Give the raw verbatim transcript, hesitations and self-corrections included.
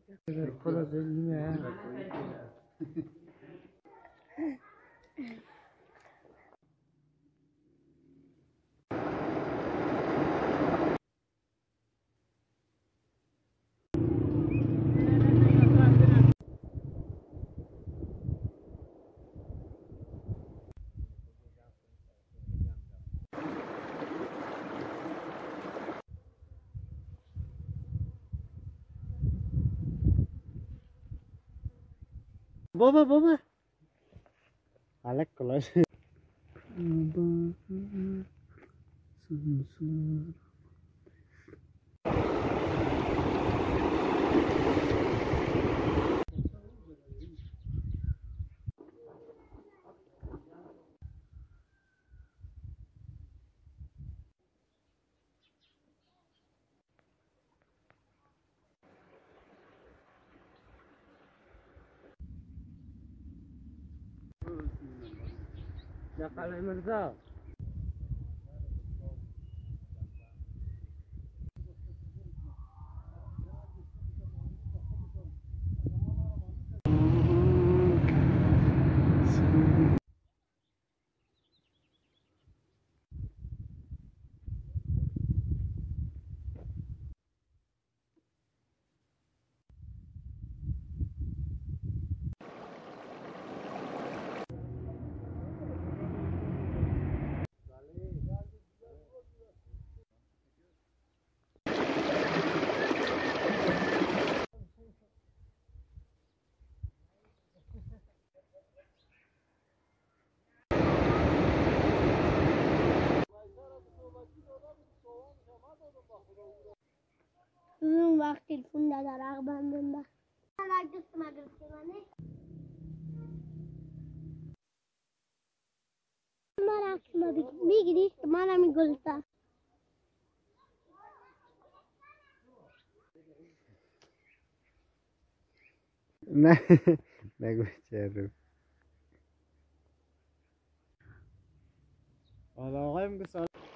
خلاص نیمه بابا بابا عليك كلاش يا قلعي مرزا اون وقت تلفن نداره بندم با من دوست مدرسه منه من عکس ما میگیری منم میگلتا نه نگو چرا حالا آقای میگه